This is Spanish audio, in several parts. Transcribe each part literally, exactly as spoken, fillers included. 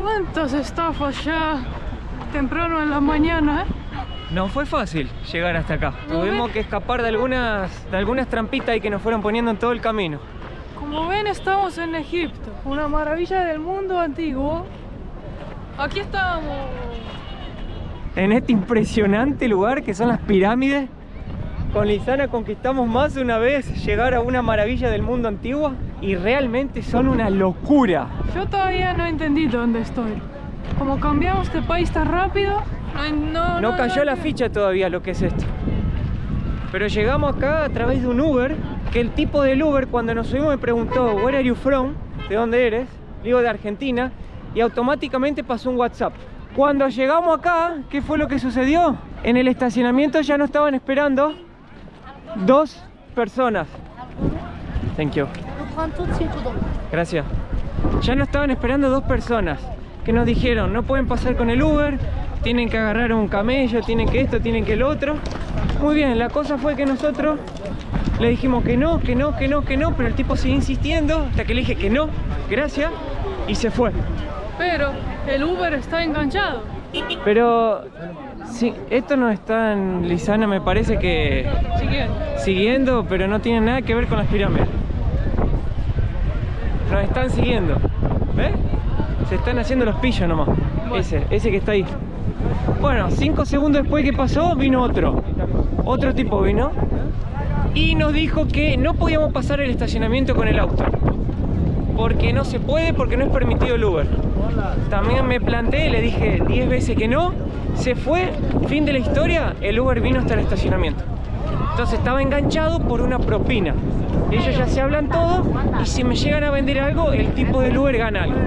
¿Cuántas estafas ya temprano en la mañana, eh? No fue fácil llegar hasta acá. ¿No Tuvimos ven? que escapar de algunas, de algunas trampitas ahí que nos fueron poniendo en todo el camino. Como ven, estamos en Egipto, una maravilla del mundo antiguo. Aquí estamos. En este impresionante lugar que son las pirámides. Con Lisana conquistamos más de una vez llegar a una maravilla del mundo antiguo y realmente son una locura. Yo todavía no entendí dónde estoy. Como cambiamos de país tan rápido, no, no, No no cayó no, la ficha todavía lo que es esto. Pero llegamos acá a través de un Uber, que el tipo del Uber cuando nos subimos me preguntó "Where are you from?", ¿de dónde eres? Digo de Argentina, y automáticamente pasó un WhatsApp. Cuando llegamos acá, ¿qué fue lo que sucedió? En el estacionamiento ya nos estaban esperando dos personas. Thank you. Gracias. Ya nos estaban esperando dos personas que nos dijeron no pueden pasar con el Uber, tienen que agarrar un camello, tienen que esto, tienen que el otro. Muy bien, la cosa fue que nosotros le dijimos que no, que no, que no, que no, pero el tipo siguió insistiendo hasta que le dije que no, gracias, y se fue. Pero el Uber está enganchado. Pero sí, esto nos están, Lisana, me parece que Siguiendo. siguiendo, pero no tiene nada que ver con las pirámides. Nos están siguiendo, ¿ves? Se están haciendo los pillos nomás. Bueno. Ese, ese que está ahí. Bueno, cinco segundos después que pasó, vino otro. Otro tipo vino y nos dijo que no podíamos pasar el estacionamiento con el auto. Porque no se puede, porque no es permitido el Uber. También me planteé, le dije diez veces que no. Se fue, fin de la historia, el Uber vino hasta el estacionamiento. Entonces estaba enganchado por una propina. Ellos ya se hablan todo y si me llegan a vender algo, el tipo del Uber gana algo.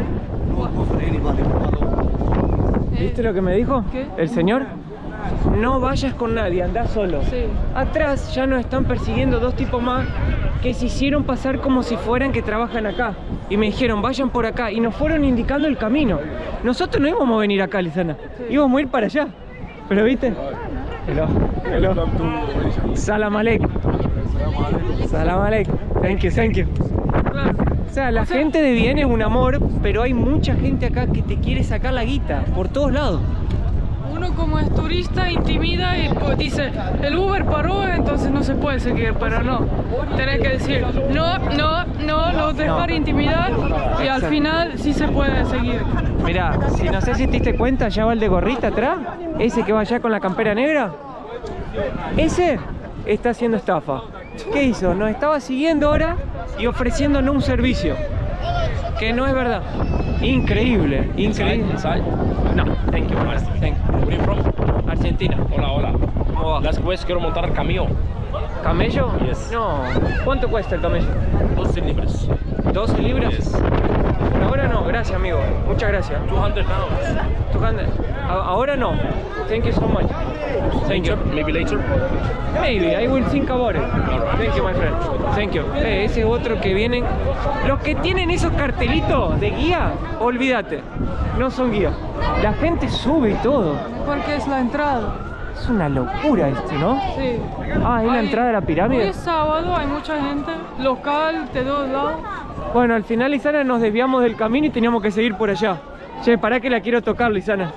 ¿Viste lo que me dijo? ¿Qué? El señor? No vayas con nadie, andá solo. Sí. Atrás ya nos están persiguiendo dos tipos más que se hicieron pasar como si fueran que trabajan acá. Y me dijeron, vayan por acá. Y nos fueron indicando el camino. Nosotros no íbamos a venir acá, Lisana. Sí. Íbamos a ir para allá. ¿Pero viste? Hello. Hello. Salam aleikum. Salam aleikum. Thank you, thank you. Claro. O sea, la gente de bien es un amor, pero hay mucha gente acá que te quiere sacar la guita por todos lados. Uno como es turista intimida y pues dice, el Uber paró, entonces no se puede seguir, pero no. Tenés que decir, no, no, no, los dejar No. intimidar y al Exacto. final sí se puede seguir. Mirá, si no sé si te diste cuenta, ya va el de gorrita atrás. Ese que va allá con la campera negra. Ese está haciendo estafa. ¿Qué hizo? Nos estaba siguiendo ahora y ofreciéndonos un servicio. Que no es verdad. Increíble, increíble. Inside? No, thank you. Thank you. Where are you from? Argentina. Hola, hola. ¿Cómo va? Las pues quiero montar el camión. ¿Camello? Yes. No. ¿Cuánto cuesta el camello? doce libras. ¿doce libras? Yes. Por ahora no, gracias amigo. Muchas gracias. two hundred pounds. two hundred. A- Ahora no. Thank you so much. Thank you. Later, maybe later. Maybe, I will think about it. Thank you, my friend. Thank you. Eh, ese otro que vienen. Los que tienen esos cartelitos de guía, olvídate. No son guías. La gente sube y todo. Porque es la entrada. Es una locura esto, ¿no? Sí. Ah, es la Hay- entrada de la Hoy pirámide. es sábado, hay mucha gente local de todos lados. Bueno, al final, Lisana, nos desviamos del camino y teníamos que seguir por allá. Che, pará que la quiero tocar, Lisana.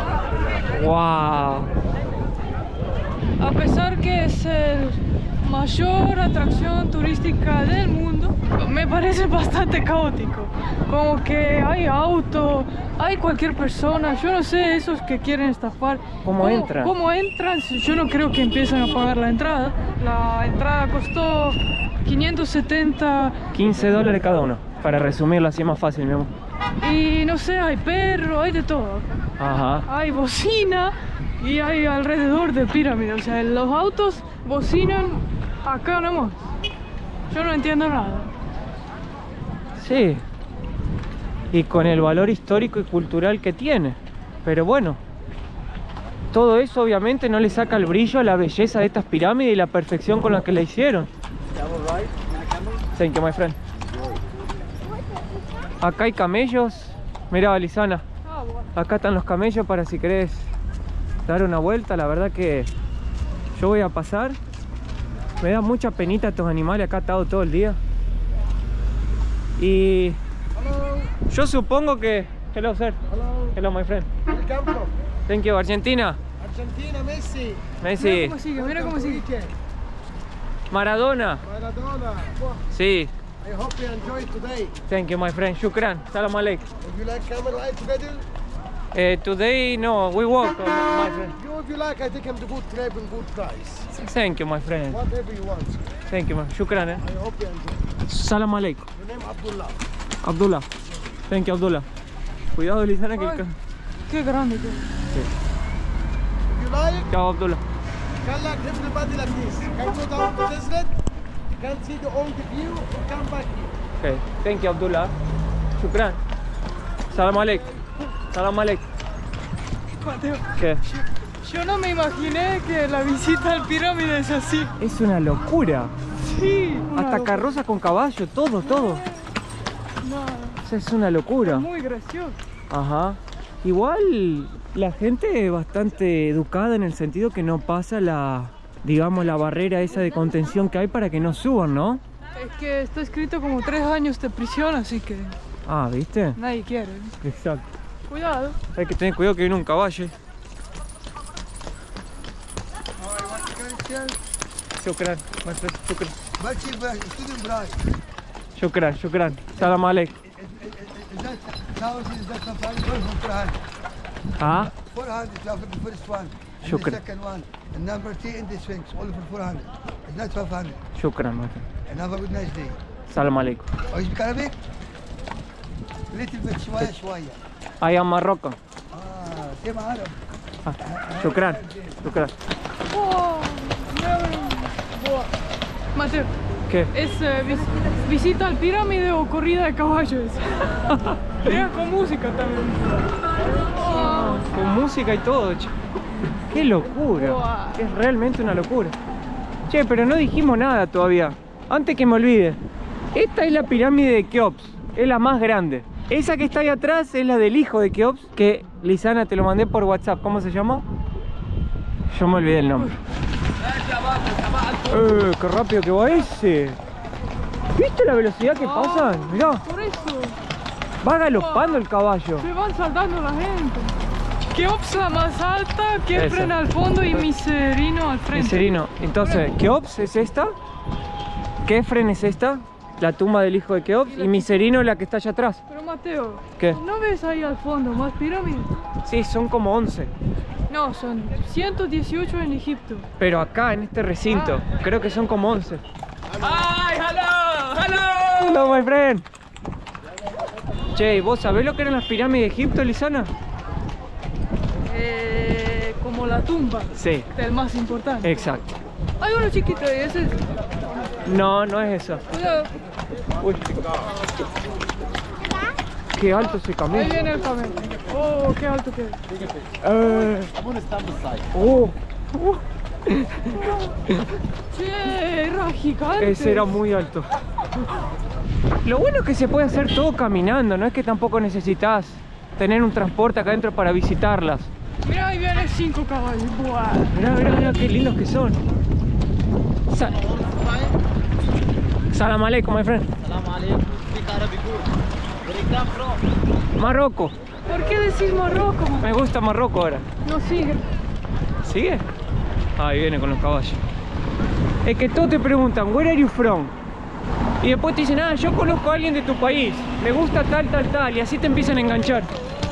Wow. A pesar que es el mayor atracción turística del mundo, me parece bastante caótico. Como que hay auto, hay cualquier persona, yo no sé, esos que quieren estafar. ¿Cómo entran? ¿Cómo entran? Yo no creo que empiezan a pagar la entrada. La entrada costó quinientos setenta quince dólares cada uno. Para resumirlo así más fácil, mi amor. y no sé, hay perro, hay de todo. Ajá. Hay bocina y hay alrededor de pirámide. O sea, los autos bocinan acá nomás. Yo no entiendo nada. Sí. Y con el valor histórico y cultural que tiene. Pero bueno, todo eso obviamente no le saca el brillo a la belleza de estas pirámides y la perfección con la que la hicieron. Thank you, my friend. Acá hay camellos. Mira, Lisana. Ah, bueno. Acá están los camellos para si querés dar una vuelta. La verdad que yo voy a pasar. Me da mucha penita estos animales acá atados todo el día. Y yo supongo que Hello, sir. Hello. Hello, my friend. Where you come from? Thank you, Argentina. Argentina, Messi. Mira Messi. cómo sigue, mira cómo sigue. Weekend. Maradona. Maradona. Well, Sí. I hope you enjoy today. Thank you, my friend. Shukran. Salam alaikum. If you like camel ride together, Uh, today, no, we walk, uh, my friend. you if you like, I take him to good trip and good price. Thank you, my friend. Whatever you want. Thank you, my Shukran, eh. I hope you enjoy. Salam alaikum. Your name Abdullah. Abdullah. Thank you, Abdullah. Cuidado, Lisana, que el Ay, ca- qué grande que es. If you like, Chao, Abdullah. you can like everybody like this. You can go down to Desert. You can see the old view or come back here. Okay. Thank you, Abdullah. Shukran. Salam alaikum. Salam alaikum. Mateo, ¿Qué? yo no me imaginé que la visita al pirámide es así. Es una locura. Sí. una Hasta locura. carroza con caballo, todo, todo. No, O sea, es una locura. muy gracioso. Ajá. Igual la gente es bastante educada en el sentido que no pasa la, digamos, la barrera esa de contención que hay para que no suban, ¿no? Es que está escrito como tres años de prisión, así que Ah, ¿viste? nadie quiere. Exacto. Cuidado. Hay que tener cuidado que viene un caballo. Shukran, my friend, shukran. Merci, student bride. Shukran, shukran. Salam alaikum. Is that thousand? Is that something? four hundred. Ah, four hundred, you have the first one. And Shukran. the second one. And number three in the Sphinx, all for four hundred. It's not five hundred. shukran, my friend. And have a good nice day. Salam alaikum. Oh, you speak Arabic? Little bit, شوية شوية. I am Morocco. Ah, same Arab. Ah, shukran, shukran. Oh, mira, buah. Mateo, ¿Qué? ¿es eh, vis- visita al pirámide o corrida de caballos? Mira, con música también. Oh, Con música y todo, che. ¡Qué locura! Buah. Es realmente una locura. Che, pero no dijimos nada todavía. Antes que me olvide. Esta es la pirámide de Keops. Es la más grande. Esa que está ahí atrás es la del hijo de Keops. Que, Lisana, te lo mandé por WhatsApp. ¿Cómo se llama? Yo me olvidé el nombre. ¡Eh! ¡Qué rápido que va ese! ¿Viste la velocidad que pasan? Mirá, por eso va galopando el caballo. se van saltando la gente. Keops la más alta, Esa. Kefren al fondo y Miserino al frente. Miserino. Entonces, Keops es esta, Kefren es esta, la tumba del hijo de Keops, y Miserino es la que está allá atrás. Pero Mateo, ¿Qué? ¿no ves ahí al fondo más pirámides? Sí, son como once. No, son ciento dieciocho en Egipto. Pero acá, en este recinto, creo que son como once. Hi, hello, hello. Hello, my friend. Che, ¿vos sabés lo que eran las pirámides de Egipto, Lisana? Eh, como la tumba Sí, del más importante. exacto. Hay uno chiquito y ese es... No, no es eso. Cuidado, Uy. Qué alto ese ahí camino. viene el camello. Oh, qué alto que es. Eh. Oh. Uh. Che, era gigante. Ese era muy alto. Lo bueno es que se puede hacer todo caminando, no es que tampoco necesitas tener un transporte acá adentro para visitarlas. Mira, ahí vienen cinco caballos. Buah. Mirá, mirá, mirá qué lindos que son. Sa Salam alaikum, my friend. Salam alaikum. Speak Arabic good. Where you come from? Marruecos. ¿Por qué decís Marruecos? Me gusta Marruecos ahora. No sigue. ¿Sigue? Ahí viene con los caballos. Es que todos te preguntan, where are you from? Y después te dicen, ah, yo conozco a alguien de tu país. Me gusta tal, tal, tal. Y así te empiezan a enganchar.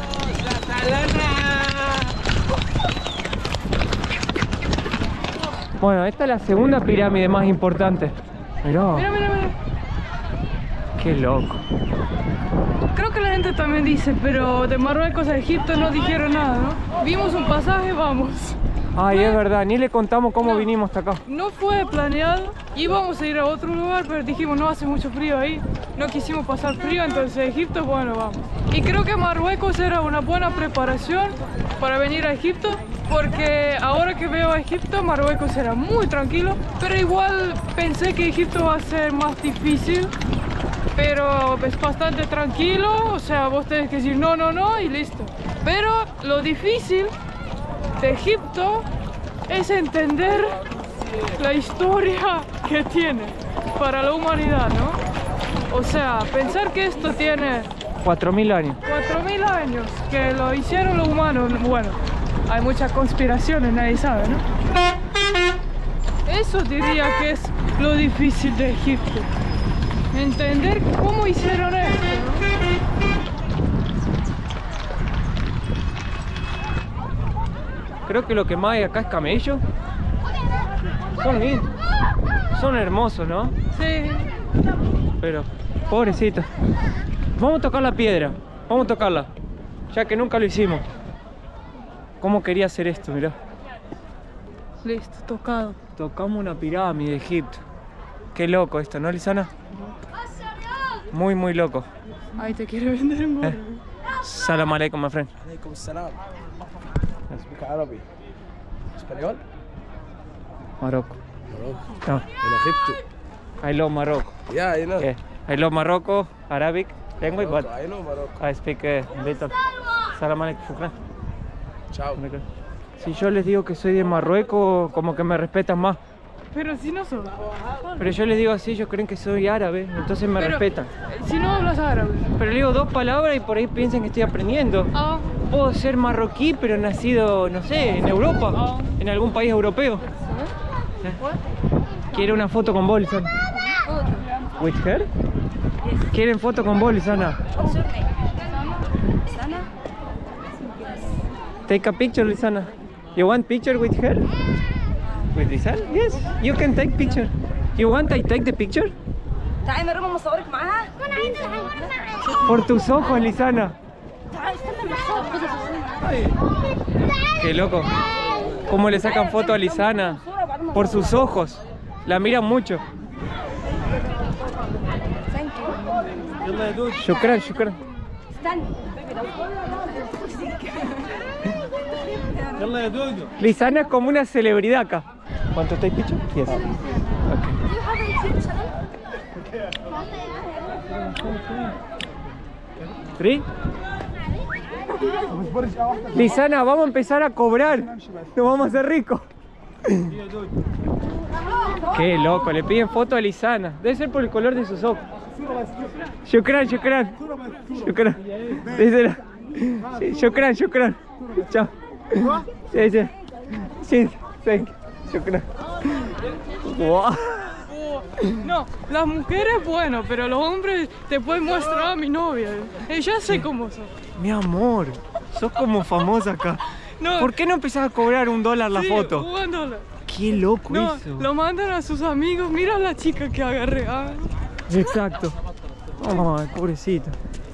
Bueno, esta es la segunda pirámide más importante. Mirá, Mira, mira, mira. qué loco. Creo que la gente también dice, pero de Marruecos a Egipto no dijeron nada, ¿no? Vimos un pasaje, vamos. Ay, es verdad, ni le contamos cómo No. vinimos hasta acá. No fue planeado, íbamos a ir a otro lugar, pero dijimos no hace mucho frío ahí. No quisimos pasar frío, entonces Egipto, bueno, vamos. Y creo que Marruecos era una buena preparación para venir a Egipto, porque ahora que veo a Egipto, Marruecos era muy tranquilo, pero igual pensé que Egipto va a ser más difícil, pero es bastante tranquilo, o sea, vos tenés que decir no, no, no y listo. Pero lo difícil de Egipto es entender la historia que tiene para la humanidad, ¿no? O sea, pensar que esto tiene cuatro mil años. cuatro mil años. años que lo hicieron los humanos. Bueno, hay muchas conspiraciones, nadie sabe, ¿no? Eso diría que es lo difícil de Egipto. Entender cómo hicieron esto, ¿no? Creo que lo que más hay acá es camello. Son lindos. Son hermosos, ¿no? Sí. Pero, pobrecitos. Vamos a tocar la piedra. Vamos a tocarla. Ya que nunca lo hicimos. ¿Cómo quería hacer esto? Mirá. Listo, tocado. Tocamos una pirámide de Egipto. Qué loco esto, ¿no, Lisana? Muy, muy loco. Ahí te quiere vender un eh. Salam alaikum, my friend. Alaikum salam. Speak Arabic. ¿Español? Morocco. Morocco. No. En Egipto. I love Morocco. Yeah, I know. Yeah. I love Morocco, Arabic language, but I know Morocco. I speak a little. Salam alaikum, shukran. Chao. Si yo les digo que soy de Marruecos, como que me respetan más. Pero si no sos. Pero yo les digo así, ellos creen que soy árabe, entonces me Pero, respetan. Si no hablas árabe. Pero le digo dos palabras y por ahí piensan que estoy aprendiendo. Ah. Puedo ser marroquí, pero nacido, no sé, en Europa, Ah. en algún país europeo. ¿Eh? ¿Quiere una foto con vos, Lisana? ¿With her? ¿Quieren foto con vos, Lisana? Take a picture, Lisana. You want picture with her? With Lisana? Yes, you can take picture. You want I take the picture? تعالي مريم مصورك معاها. وانا عايزه اصور معاها. Por tus ojos, Lisana. تعالي استنى نصور. Qué loco. ¿Cómo le sacan foto a Lisana? Por sus ojos. La miran mucho. Shukran, shukran. استنى. Lisana es como una celebridad acá. ¿Cuánto take picture? Yes. Okay. ¿Three? Lisana, vamos a empezar a cobrar. Nos vamos a hacer ricos. Qué loco, le piden foto a Lisana. Debe ser por el color de sus ojos. Shukran, shukran. Shukran. Debe ser... Shukran, shukran. Chao. Sí, sí. Sí, thank you. Shukran. Wow. No, las mujeres, bueno, pero los hombres te pueden mostrar a mi novia. Ella sé cómo son. Mi amor, sos como famosa acá. No, ¿Por qué no empezás a cobrar un dólar la sí, foto? un dólar. Qué loco No, eso. lo mandan a sus amigos. Mira a la chica que agarré. Ah. Exacto. Ay, pobrecito.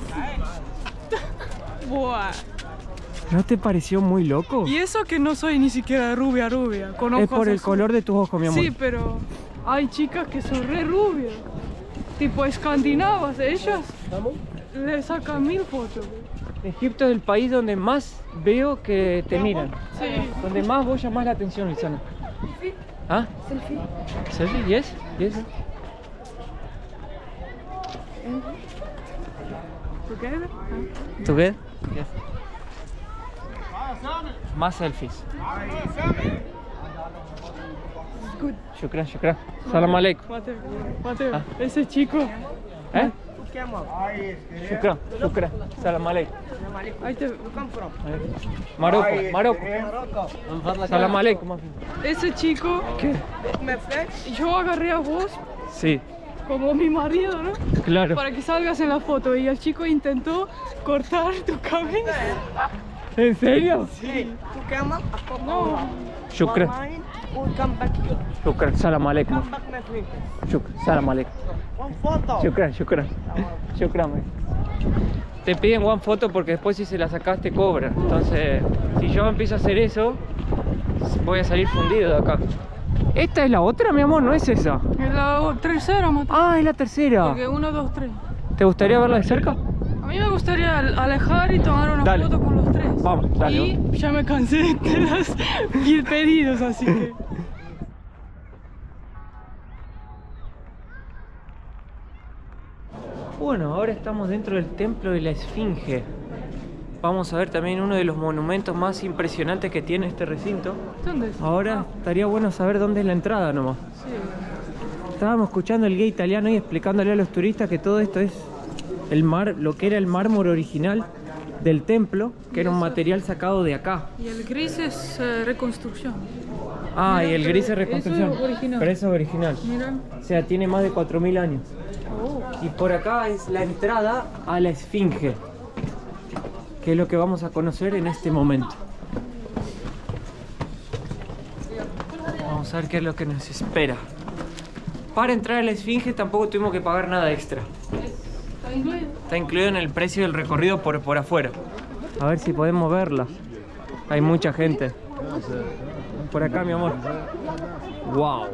Buah. ¿No te pareció muy loco? Y eso que no soy ni siquiera rubia, rubia. Con Es ojos por el azules. color de tus ojos, mi amor. Sí, pero hay chicas que son re rubias. Tipo escandinavas. Ellas le sacan mil fotos. Egipto es el país donde más veo que te miran. Sí. Donde más vos llamás la atención, Lisana. ¿Ah? Selfie. ¿Selfie? Yes, yes. Together? ¿Together? Yes. Más selfies. Good. Shukran, shukran. Salam alaikum. Mateo, Mateo, Ah. ese chico. ¿Eh? Shukran, shukran. Salam alaikum. Ahí te... Marocco, Marocco. Salam alaikum. Ese chico, ¿Qué? yo agarré a vos Sí, como mi marido, ¿no? claro. Para que salgas en la foto. Y el chico intentó cortar tu cabello. ¿En serio? Sí. To camel, No. Shukran, online, or come back here. shukran. Salam alaikum. Come back, my friend. Shukran, salam alaikum. One photo. Shukran, shukran. Shukran. man. Te piden one foto porque después si se la sacas te cobran. Entonces, si yo empiezo a hacer eso, voy a salir fundido de acá. ¿Esta es la otra, mi amor? ¿No es esa? Es la tercera, Mateo. Ah, es la tercera. Porque uno, dos, tres. ¿Te gustaría verla de cerca? A mí me gustaría alejar y tomar una Dale. foto con los tres. Vamos, dale. Y ya me cansé de los pedidos, así que... Bueno, ahora estamos dentro del templo de la Esfinge. Vamos a ver también uno de los monumentos más impresionantes que tiene este recinto. ¿Dónde es? Ahora estaría bueno saber dónde es la entrada nomás. Sí. Estábamos escuchando el guía italiano y explicándole a los turistas que todo esto es el mar, lo que era el mármol original del templo, que era un material sacado de acá. Y el gris es eh, reconstrucción. Ah, Mira, y el gris es pero eso reconstrucción. es original. Pero eso es original. Mira. O sea, tiene más de cuatro mil años. Oh. Y por acá es la entrada a la Esfinge, que es lo que vamos a conocer en este momento. Vamos a ver qué es lo que nos espera. Para entrar a la Esfinge tampoco tuvimos que pagar nada extra. Está incluido. Está incluido en el precio del recorrido por, por afuera. A ver si podemos verla. Hay mucha gente. Por acá, mi amor. Wow.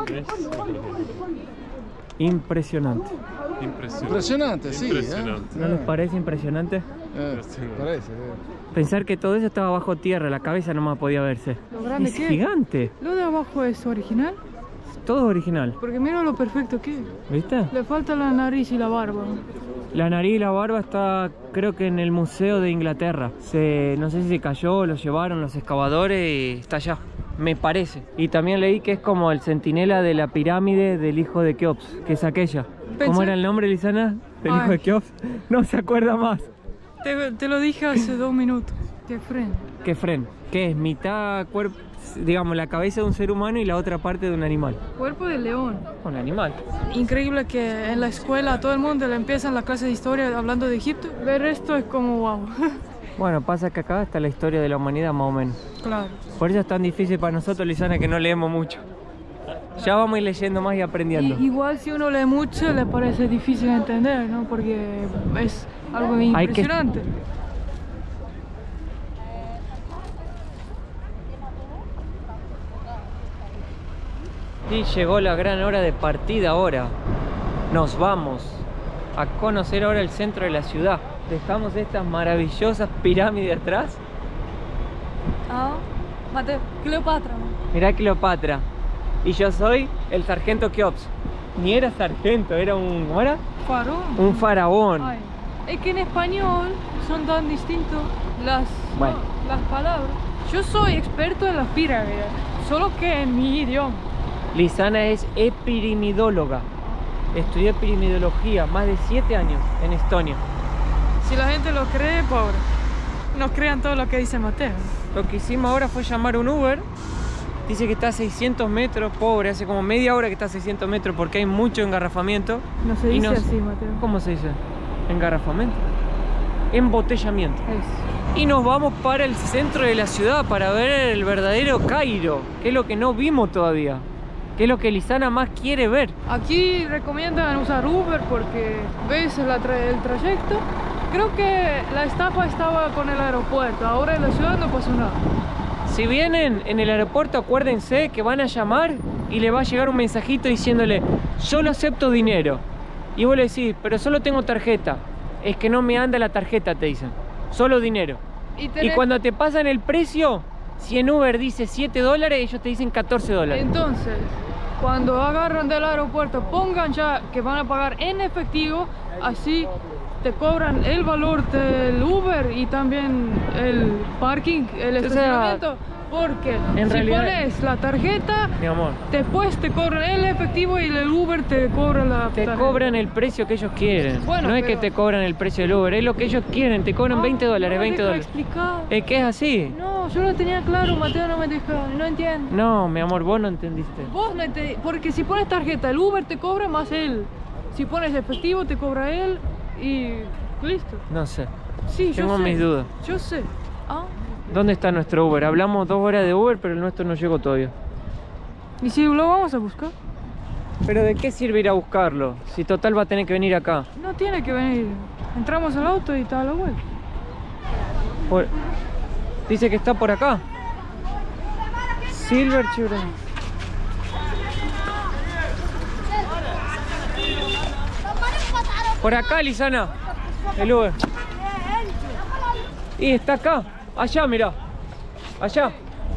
Impresionante. Impresionante, sí. Impresionante. ¿No les parece impresionante? Eh, eh, parece. eh. Pensar que todo eso estaba bajo tierra, la cabeza nomás podía verse. Lo grande Es que es. gigante. Lo de abajo es original. Todo original. Porque mira lo perfecto que es. ¿Viste? Le falta la nariz y la barba. La nariz y la barba está, creo que en el Museo de Inglaterra. Se, no sé si se cayó, lo llevaron los excavadores y está allá. Me parece. Y también leí que es como el centinela de la pirámide del hijo de Keops, que es aquella. Pensé- ¿Cómo era el nombre, Lisana? Del hijo Ay. de Keops. No se acuerda más. Te, te lo dije hace dos minutos. Qué freno. ¿Qué fren? Que es mitad cuerpo, digamos, la cabeza de un ser humano y la otra parte de un animal. Cuerpo de león. Un animal. Increíble que en la escuela a todo el mundo le empiezan la clase de historia hablando de Egipto. Ver esto es como wow. Bueno, pasa que acá está la historia de la humanidad más o menos. Claro. Por eso es tan difícil para nosotros, Lisana, que no leemos mucho. Ya vamos a ir leyendo más y aprendiendo. Y, igual si uno lee mucho le parece difícil entender, ¿no? Porque es algo Hay que- impresionante. Y llegó la gran hora de partida ahora. Nos vamos a conocer ahora el centro de la ciudad. Dejamos estas maravillosas pirámides atrás. Ah, Mateo, Cleopatra. Mirá Cleopatra. Y yo soy el sargento Keops. Ni era sargento, era un... ¿cómo era? Faraón. Un faraón. Ay, es que en español son tan distintos las, Bueno. no, las palabras. Yo soy experto en las pirámides, solo que en mi idioma. Lisana es epirimidóloga. Estudió epirimidología más de siete años en Estonia. Si la gente lo cree, pobre. No crean todo lo que dice Mateo. Lo que hicimos ahora fue llamar un Uber. Dice que está a seiscientos metros, pobre. Hace como media hora que está a seiscientos metros porque hay mucho engarrafamiento. No se Y dice nos- así, Mateo. ¿Cómo se dice? Engarrafamiento. Embotellamiento. Es. Y nos vamos para el centro de la ciudad para ver el verdadero Cairo, que es lo que no vimos todavía. Que es lo que Lisana más quiere ver. Aquí recomiendan usar Uber porque ves la tra- el trayecto. Creo que la estafa estaba con el aeropuerto. Ahora en la ciudad no pasó nada. Si vienen en el aeropuerto, acuérdense que van a llamar y le va a llegar un mensajito diciéndole: solo acepto dinero. Y vos le decís: pero solo tengo tarjeta. Es que no me anda la tarjeta, te dicen. Solo dinero. Y, Y tenés- cuando te pasan el precio, si en Uber dice siete dólares, ellos te dicen catorce dólares. Entonces, cuando agarran del aeropuerto, pongan ya que van a pagar en efectivo, así te cobran el valor del Uber y también el parking, el O sea, estacionamiento, porque en si realidad- pones la tarjeta, Mi amor, después te cobran el efectivo y el Uber te cobra la te tarjeta. cobran el precio que ellos quieren. Bueno, no es pero- que te cobran el precio del Uber, es lo que ellos quieren. Te cobran Ah, veinte dólares, no me veinte deja dólares. explicar. Es que es así. No, yo lo tenía claro, Mateo no me deja, no entiendo. No, mi amor, vos no entendiste. Vos no entendí, porque si pones tarjeta, el Uber te cobra más él. Si pones efectivo, te cobra él y listo. No sé. Sí, yo Tengo sé. mis dudas. Yo sé. Ah, ¿Dónde está nuestro Uber? Hablamos dos horas de Uber, pero el nuestro no llegó todavía. ¿y si lo vamos a buscar? ¿Pero de qué sirve ir a buscarlo? Si total va a tener que venir acá. No tiene que venir. Entramos al auto y está a la vuelta. Por- Dice que está por acá. Silver Chevrolet. Por acá, Lisana. El Uber. Y está acá. Allá, mira. Allá.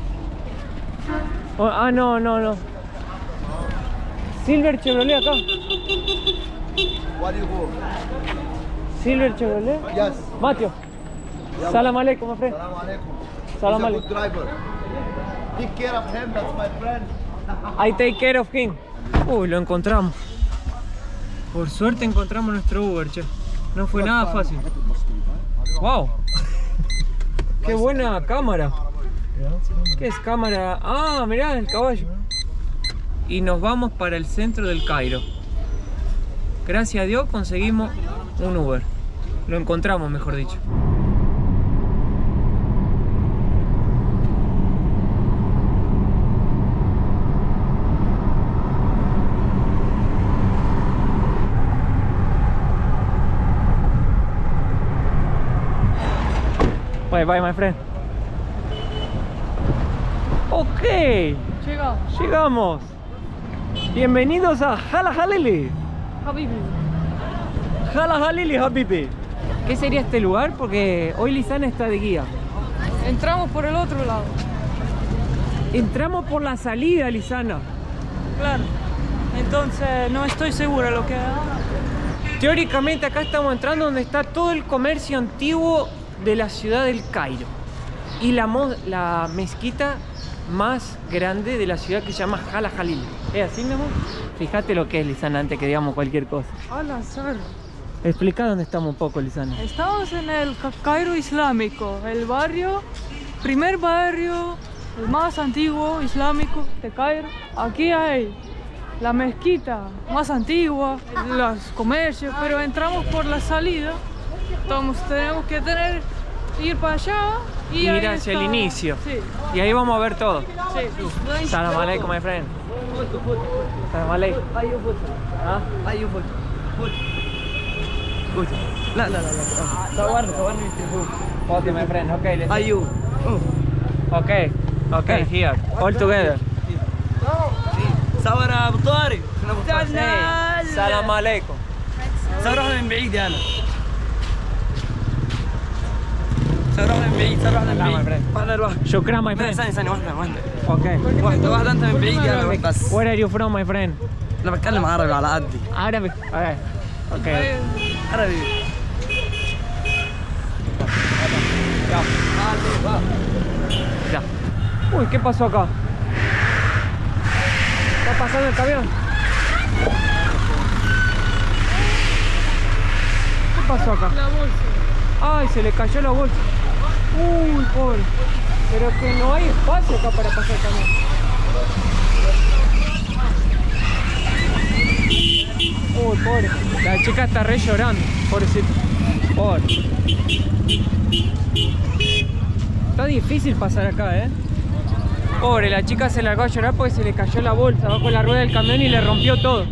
Oh, ah, no, no, no. Silver Chevrolet acá. Where do you go? Silver Chevrolet. Yes. Mateo. Salam aleikum, my friend. Assalamu alaikum. Salam He's a alaikum. good driver. Take care of him, that's my friend. I take care of him. Uy, lo encontramos. Por suerte encontramos nuestro Uber, che. No fue nada fácil. ¡Wow! ¡Qué buena cámara! ¿Qué es cámara? ¡Ah, mirá el caballo! Y nos vamos para el centro del Cairo. Gracias a Dios conseguimos un Uber. Lo encontramos, mejor dicho. Bye bye, my friend. Ok, Llegamos. llegamos. Bienvenidos a Hala Halili. Habibi. Hala Halili, Habibi. ¿Qué sería este lugar? Porque hoy Lizana está de guía. Entramos por el otro lado. Entramos por la salida, Lizana. Claro. Entonces no estoy segura lo que... Teóricamente acá estamos entrando donde está todo el comercio antiguo de la ciudad del Cairo. Y la, la mezquita más grande de la ciudad que se llama Hala Halili. ¿Es así, mi amor? Fíjate lo que es, Lizana, antes que digamos cualquier cosa. Al azar. Explica dónde estamos un poco, Lizana. Estamos en el Cairo islámico, el barrio, primer barrio, el más antiguo islámico de Cairo. Aquí hay la mezquita más antigua, los comercios, pero entramos por la salida. Entonces tenemos que tener, ir para allá y Ir ahí hacia está. el inicio. Sí. Y ahí vamos a ver todo. Sí. Salam alaikum, my friend. Salam alaikum. ¿Ah? لا لا لا صورني صورني بالتليفون. Okay, my friend. Okay, let's... ايوه Okay, okay, here. All together. صور يا ابو طارق. احنا ابو طارق. Hey, salam alaikum. صور واحدة من بعيد انا. صور واحدة من بعيد، صور واحدة من لا، my بعيد. friend. واحدة لوحدة. Shukran, my friend. ثانية ثانية واحدة واحدة. Okay. واحدة واحدة أنت من بعيد يا بس. Where are you from, my friend? أنا بتكلم عربي على قدي. Arabic. Okay. Okay. عربي. Ya. Uy, ¿qué pasó acá? ¿Está pasando el camión? ¿Qué pasó acá? La bolsa. Ay, se le cayó la bolsa. Uy, pobre. Pero que no hay espacio acá para pasar el camión. Uy, pobre. La chica está re llorando, pobrecita. Pobre. Está difícil pasar acá, ¿eh? Pobre, la chica se largó a llorar porque se le cayó la bolsa bajo la rueda del camión y le rompió todo.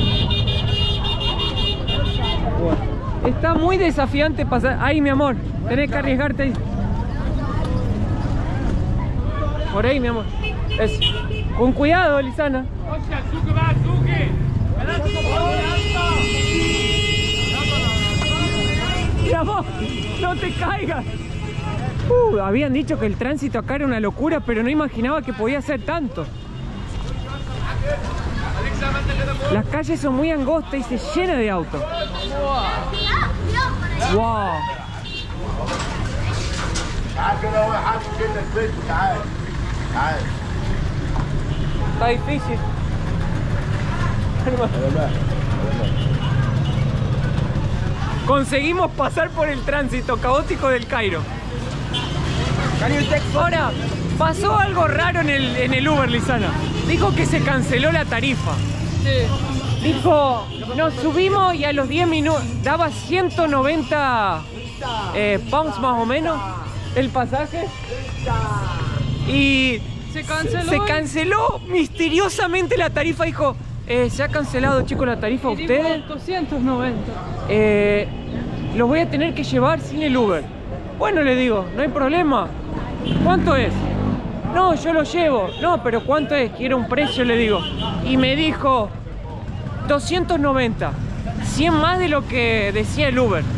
Bueno, está muy desafiante pasar. Ahí, mi amor, tenés que arriesgarte ahí. Por ahí, mi amor. Eso. Con cuidado, Lizana. Mira vos, no te caigas. Uh, habían dicho que el tránsito acá era una locura, pero no imaginaba que podía ser tanto. Las calles son muy angostas y se llena de autos. Wow. Está difícil. Conseguimos pasar por el tránsito caótico del Cairo. Ahora, pasó algo raro en el, en el Uber, Lizana. Dijo que se canceló la tarifa. Sí. Dijo, nos subimos y a los diez minutos daba ciento noventa eh, pounds más o menos el pasaje. Y Se canceló. se canceló misteriosamente la tarifa. Dijo, eh, se ha cancelado, chicos, la tarifa a Y dijo ustedes. doscientos noventa. Eh, los voy a tener que llevar sin el Uber. Bueno, le digo, no hay problema. ¿Cuánto es? No, yo lo llevo. No, pero ¿cuánto es? Quiero un precio, le digo. Y me dijo doscientos noventa. cien más de lo que decía el Uber.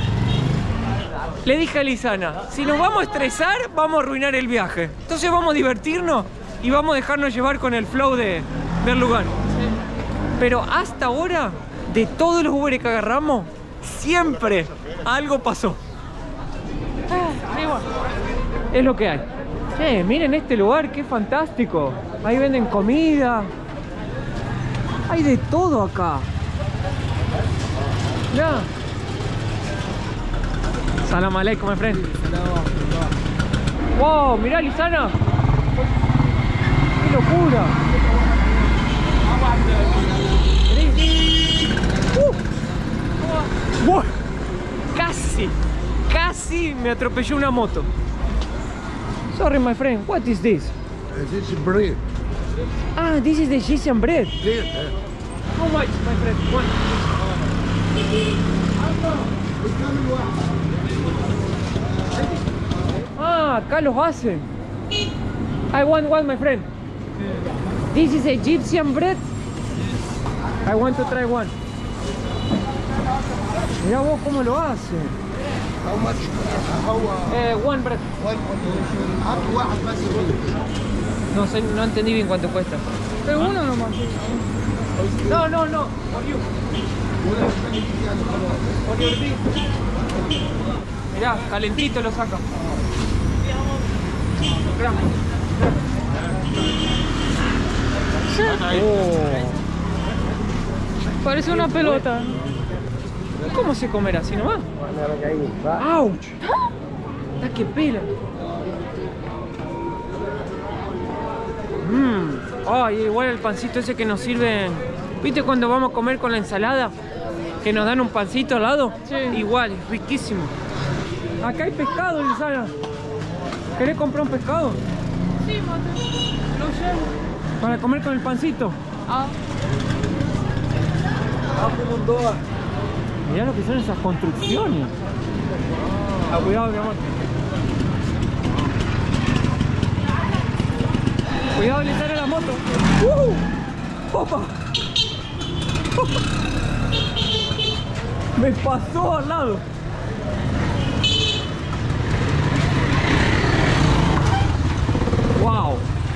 Le dije a Lizana, si nos vamos a estresar, vamos a arruinar el viaje. Entonces vamos a divertirnos y vamos a dejarnos llevar con el flow de, del lugar. Pero hasta ahora, de todos los Uber que agarramos, siempre algo pasó. Ah, igual. Es lo que hay. Che, miren este lugar, qué fantástico. Ahí venden comida. Hay de todo acá. Mirá. Salam aleikum, my friend. Wow, mirá, Lisana. ¡Qué locura! Uh. Wow. Casi, casi me atropelló una moto. Sorry, my friend, what is this? This is bread. Ah, this is the Egyptian bread. Bread, eh. How much, my friend? One. Ah, acá los hacen. I want one, my friend. This is Egyptian bread. I want to try one. Mirá vos cómo lo hacen. How much? How, uh, Eh, one bread. one, one. هات واحد بس. No sé, no entendí bien cuánto cuesta. Pero uno nomás. No, no, no. For you. For your dish. Mirá, calentito lo saca. Oh. Parece una pelota. ¿Cómo se comerá así nomás? ¡Auch! ¡Ah, qué pela! Mmm. Ay, igual el pancito ese que nos sirven. ¿Viste cuando vamos a comer con la ensalada? Que nos dan un pancito al lado. Sí. Igual, es riquísimo. Acá hay pescado, Lisana. ¿Querés comprar un pescado? Sí, mate. Lo llevo. Para comer con el pancito. Ah. Mirá lo que son esas construcciones. Ah, cuidado, mi amor. Cuidado, le sale la moto. ¡Uh! ¡Opa! Me pasó al lado. ¡Wow!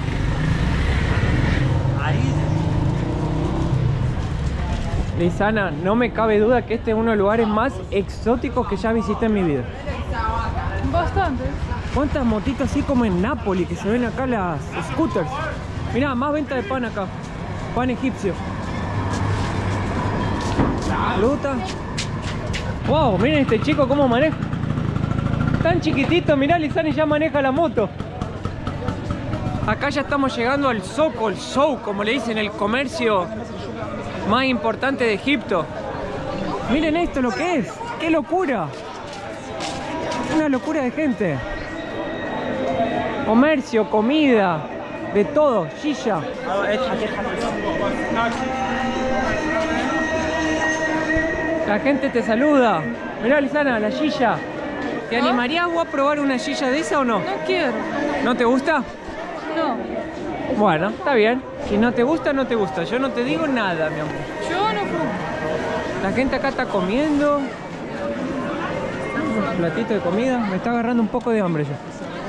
Lisana, no me cabe duda que este es uno de los lugares más exóticos que ya visité en mi vida. Bastante. ¿Cuántas motitas así como en Nápoles que se ven acá las scooters? Mirá, más venta de pan acá. Pan egipcio. Fruta. Wow, miren este chico cómo maneja. Tan chiquitito, mirá, Lisana ya maneja la moto. Acá ya estamos llegando al Zoco, el show, como le dicen, el comercio más importante de Egipto. Miren esto lo que es. ¡Qué locura! Una locura de gente. Comercio, comida, de todo, shisha. La gente te saluda. Mirá, Lisana, la shisha. ¿Te animarías vos a probar una shisha de esa o no? No quiero. ¿No te gusta? No. Bueno, está bien. Si no te gusta, no te gusta. Yo no te digo nada, mi amor. Yo no fumo. La gente acá está comiendo. Un platito de comida. Me está agarrando un poco de hambre ya.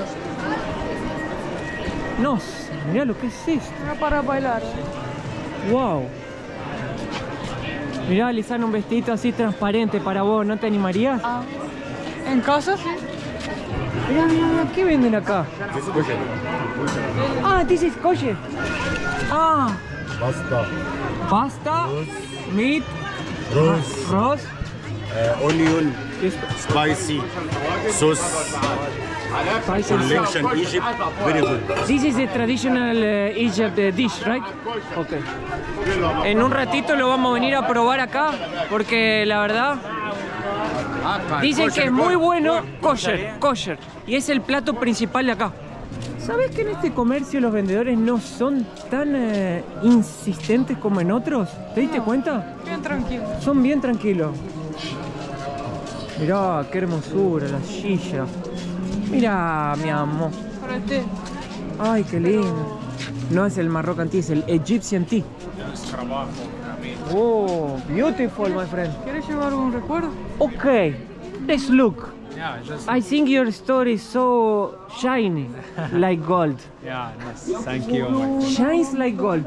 No, mirá lo que es esto. Era para bailar. Wow. Mirá, Lisana, un vestidito así transparente para vos. ¿No te animarías? Ah. En casa sí. Mirá, mirá, mirá. ¿Qué venden acá? Ah, this is kosher. Ah. Pasta, Pasta. Meat. rose, Rose. uh, onion, spicy, sauce, Spicy selection Egypt, very good. This is the traditional uh, Egypt uh, dish, right? Okay. En un ratito lo vamos a venir a probar acá porque la verdad dicen que es muy bueno, kosher, kosher, y es el plato principal de acá. ¿Sabes que en este comercio los vendedores no son tan uh, insistentes como en otros? ¿Te diste No. cuenta? Bien tranquilo. Son bien tranquilos. Mirá, qué hermosura, la silla. Mirá, mi amor. Para el té. Ay, qué lindo. No es el Moroccan tea, es el Egyptian tea. Oh, beautiful, my friend. ¿Quieres llevar algún recuerdo? Okay, let's look. Yeah, just I think your story is so shiny, like gold. yeah, nice. Thank you. Shines like gold.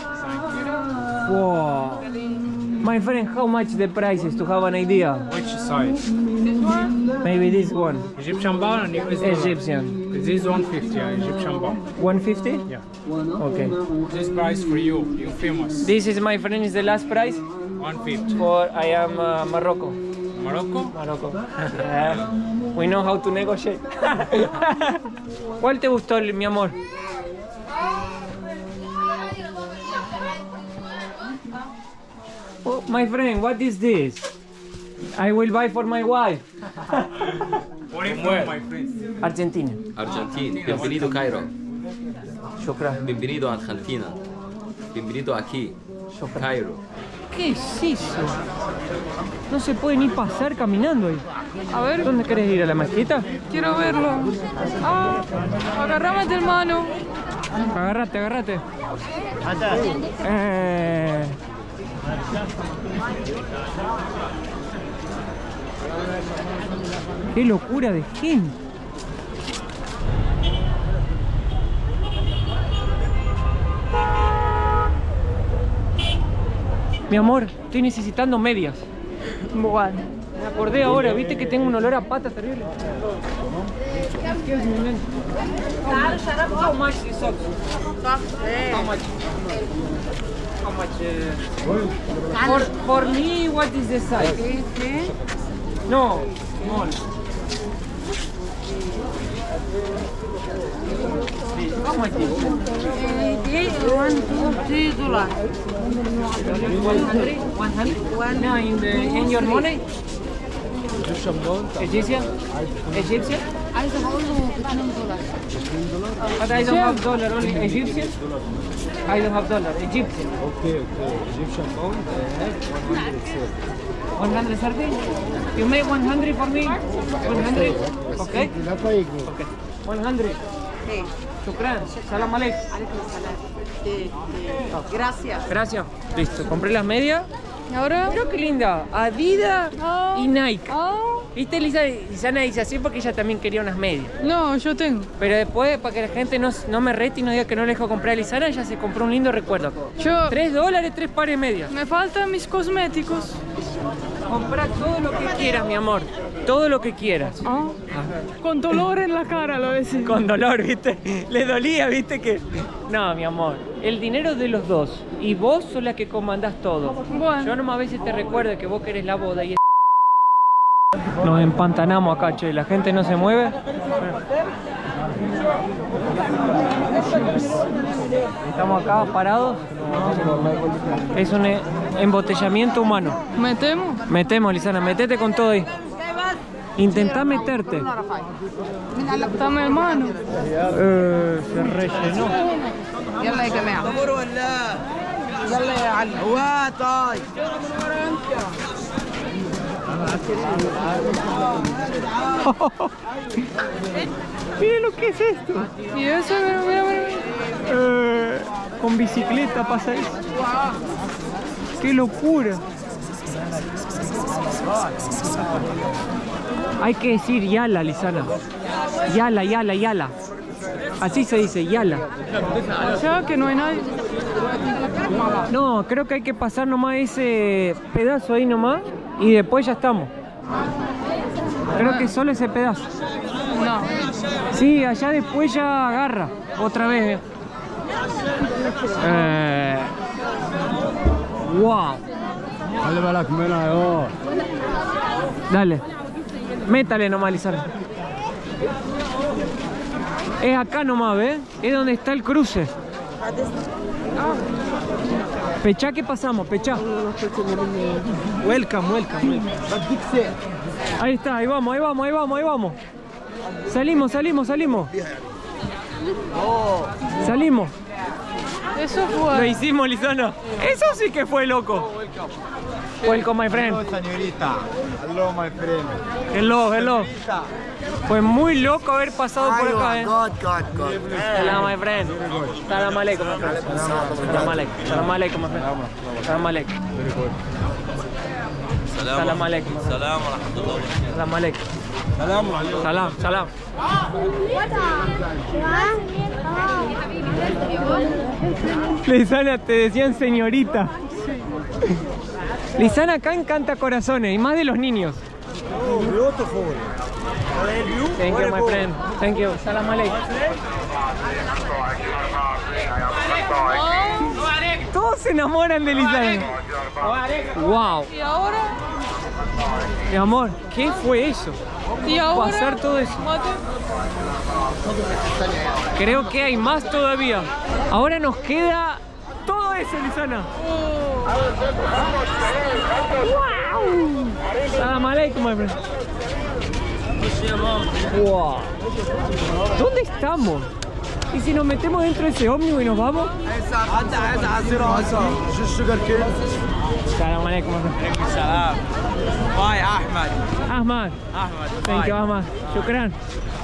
Wow. My friend, how much the price is to have an idea? Which size? Maybe this one. Egyptian bar and U S D. Egyptian. This is one fifty, yeah, Egyptian bar. one fifty? Yeah. Okay. This price for you, you famous. This is, my friend, is the last price one fifty. for I am uh, Morocco. Morocco? Morocco. We know how to negotiate. ¿Cuál te gustó, mi amor? Oh, my friend, what is this? I will buy for my wife. Where? My friend. Argentina. Argentina. Bienvenido Cairo. Shukran. Bienvenido a Argentina. Bienvenido aquí. Cairo. ¿Qué es eso? No se puede ni pasar caminando ahí. A ver, ¿Dónde querés ir? ¿A la mezquita? quiero verlo. Ah, agárrame del mano. Agárrate, agárrate. Eh... ¡Qué locura de gente! Mi amor, estoy necesitando medias. Bueno. Me acordé ahora, viste que tengo un olor a pata terrible. Excuse me, man. How much these socks? How much? How much? Uh, for, for me, what is the size? No, small. How much is it? One, two, three dollars. one hundred? one hundred? No, in, the, in your money? Egyptian? Egyptian? عايز اقول له اثنين دولار. But I don't have dollar, only Egyptian? I don't have dollar, Egyptian. Okay, okay. Egyptian pound, I have one hundred thirty. one hundred thirty? You make one hundred for me? one hundred? Okay? Okay. one hundred. Shukran. Salam alaikum. Gracias. Gracias. Listo, compré las medias. ¿Y ahora? Pero qué linda. Adidas Ah. y Nike. Ah, ¿Viste, Lisa? Lisana dice así porque ella también quería unas medias. no, yo tengo. Pero después, para que la gente no, no me rete y no diga que no le dejo comprar a Lisana, ella se compró un lindo recuerdo. Yo Tres dólares, tres pares de medias. me faltan mis cosméticos. Comprar todo lo que quieras, mi amor. Todo lo que quieras. Ah, con dolor en la cara lo decís. Con dolor, ¿viste? Le dolía, ¿viste? Que... No, mi amor. El dinero es de los dos. Y vos sos la que comandás todo. Bueno. Yo nomás a veces te recuerdo que vos querés la boda y... Nos empantanamos acá, che. La gente no se mueve. Estamos acá parados. Es un embotellamiento humano. ¿Metemos? Metemos, Lisana, metete con todo ahí. Intentá meterte. Dame el mano. Eh, se rellenó. يلا يا جماعه. يلا يا علي. هو طيب. Miren lo que es esto. Y eso, mira, mira, mira. Eh, con bicicleta pasa eso. ¡Qué locura! Hay que decir Yala, Lisana. Yala, Yala, Yala. Así se dice, Yala. O sea que no hay nadie. No, creo que hay que pasar nomás ese pedazo ahí nomás y después ya estamos. Creo que solo ese pedazo. No. Sí, allá después ya agarra. Otra vez. Eh... Wow. Dale. Métale nomás, Lizana. Es acá nomás, ¿ves? Es donde está el cruce. Pechá que pasamos, pechá. Welcome, welcome. Ahí está, ahí vamos, ahí vamos, ahí vamos, ahí vamos. Salimos, salimos, salimos. Salimos. Eso Lo fue. hicimos, Lizana. Eso sí que fue loco. Welcome, my friend. Señorita. Hello, my friend. Hello, hello. Fue muy loco haber pasado por acá, eh. God, God, God. Salam, my friend. Salam alaikum, my friend. Salam alaikum. Salam alaikum, my friend. Salam alaikum. Salam alaikum. Salam wa rahmatullah. Salam alaikum. Salam, salam. Lizana, te decían señorita. Lizana acá encanta corazones y más de los niños. Thank you, my friend. Thank you. Salam alaikum. Todos se enamoran de Lizana. Wow. Y ahora Mi amor, ¿qué fue eso? Y ahora, Pasar todo eso. mate. Creo que hay más todavía. Ahora nos queda todo eso, Lisana. Oh. ¡Wow! Salam aleikum, my friend. Wow. ¿Dónde estamos? ¿Y si nos metemos dentro de ese ómnibus y nos vamos? Salam aleikum, my friend. Salam. Bye, Ahmad. Ahmad. Ahmad. Thank you, Ahmad. Shukran.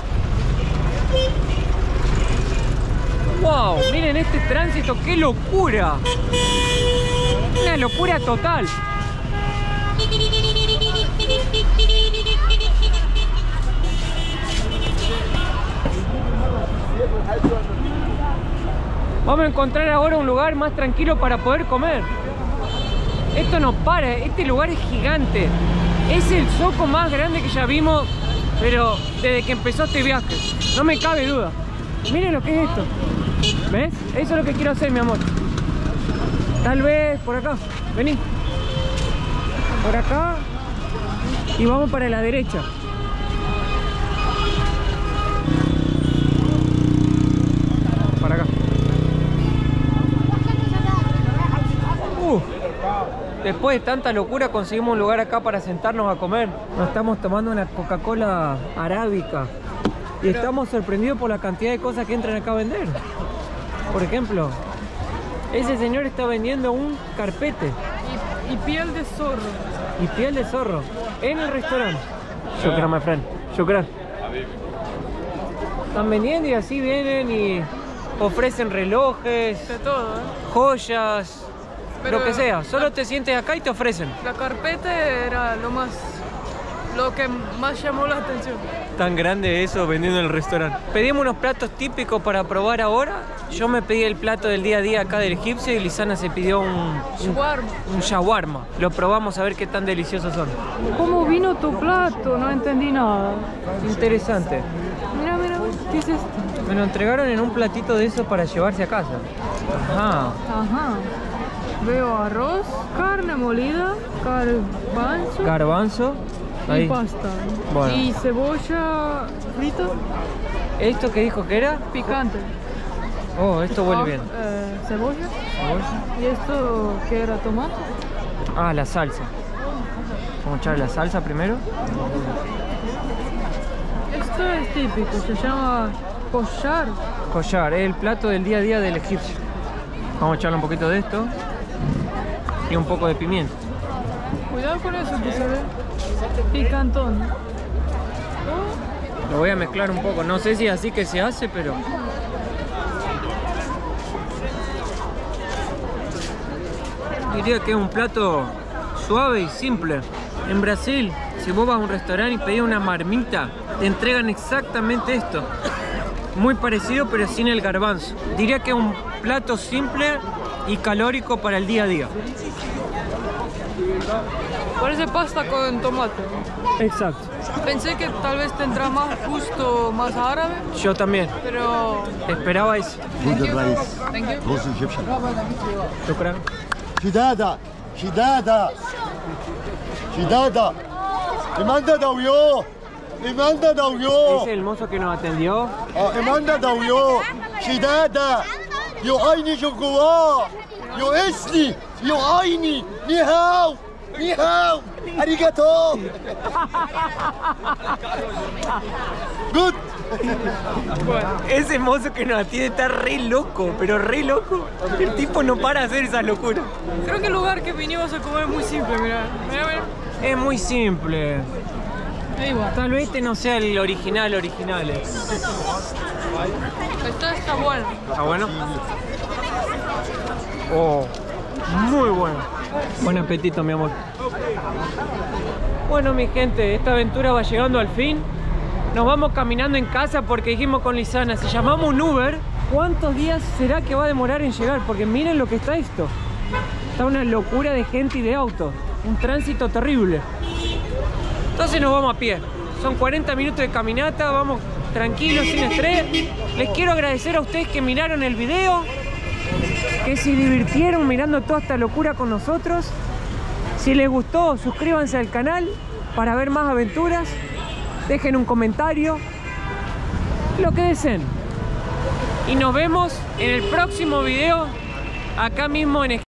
Wow, miren este tránsito, qué locura. Una locura total. Vamos a encontrar ahora un lugar más tranquilo para poder comer. Esto no para, este lugar es gigante. Es el zoco más grande que ya vimos, pero desde que empezó este viaje. No me cabe duda. Miren lo que es esto. ¿Ves? Eso es lo que quiero hacer, mi amor. Tal vez por acá. Vení. Por acá. Y vamos para la derecha. Para acá. Uh. Después de tanta locura conseguimos un lugar acá para sentarnos a comer. Nos estamos tomando una Coca-Cola arábica. Y estamos sorprendidos por la cantidad de cosas que entran acá a vender. Por ejemplo, ese señor está vendiendo un carpete. Y, y piel de zorro. Y piel de zorro. En el restaurante. Shukran, my friend. Shukran. Están vendiendo y así vienen y ofrecen relojes, De todo, ¿eh? joyas, Pero lo que sea. Solo te sientes acá y te ofrecen. La carpeta era lo más... lo que más llamó la atención. Tan grande eso vendiendo en el restaurante. Pedimos unos platos típicos para probar ahora. Yo me pedí el plato del día a día acá del egipcio y Lisana se pidió un, un, Shawarma. un shawarma. Lo probamos a ver qué tan deliciosos son. ¿Cómo vino tu plato? No entendí nada. Interesante. Mira, mira, ¿qué es esto? Me lo entregaron en un platito de eso para llevarse a casa. Ajá. Ajá. Veo arroz, carne molida, garbanzo Garbanzo. y Ahí. pasta. Bueno. Y cebolla frita, ¿Esto que dijo que era? picante. Oh, esto huele Ah, bien. eh, cebolla. ¿Y esto qué era? ¿Tomate? Ah, la salsa. Vamos a echar la salsa primero. Esto es típico, se llama collar. Collar, es el plato del día a día del egipcio. Vamos a echarle un poquito de esto. Y un poco de pimienta. Cuidado con eso que se ve picantón. Lo voy a mezclar un poco. No sé si es así que se hace, pero... diría que es un plato suave y simple. En Brasil, si vos vas a un restaurante y pedís una marmita, te entregan exactamente esto. Muy parecido, pero sin el garbanzo. Diría que es un plato simple y calórico para el día a día. Parece pasta con tomate. Exacto. Pensé que tal vez tendrá más gusto más árabe, Yo también. pero... Esperaba eso. Thank you. Thank you. رز Egyptian. Shukran. شدادة شدادة شدادة إيماندا داويو إيماندا داويو Ese es el mozo que nos atendió. إيماندا داويو شدادة يو عيني جوجوا يو اسلي يو عيني نيهاو نيهاو أريجاتو Good. Ese mozo que nos atiende está re loco, pero re loco. El tipo no para de hacer esa locura. Creo que el lugar que vinimos a comer es muy simple, mira. Mira, mira. Es muy simple. Es igual. Tal vez este no sea el original original. eh. Esta está buena. ¿Está bueno? Oh, muy bueno. Buen apetito, mi amor. Bueno, mi gente, esta aventura va llegando al fin. Nos vamos caminando en casa porque dijimos con Lisana, si llamamos un Uber, ¿cuántos días será que va a demorar en llegar? Porque miren lo que está esto. Está una locura de gente y de autos. Un tránsito terrible. Entonces nos vamos a pie. Son cuarenta minutos de caminata, vamos tranquilos, sin estrés. Les quiero agradecer a ustedes que miraron el video, que se divirtieron mirando toda esta locura con nosotros. Si les gustó, suscríbanse al canal para ver más aventuras. Dejen un comentario, lo que deseen. Y nos vemos en el próximo video, acá mismo en